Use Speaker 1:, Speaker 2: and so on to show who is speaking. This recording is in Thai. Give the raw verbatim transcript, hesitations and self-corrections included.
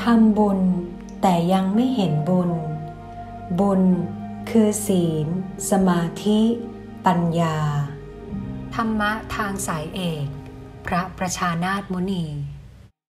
Speaker 1: ทำบุญแต่ยังไม่เห็นบุญบุญคือศีลสมาธิปัญญาธรรมะทางสายเอกพระประชานาถมุนี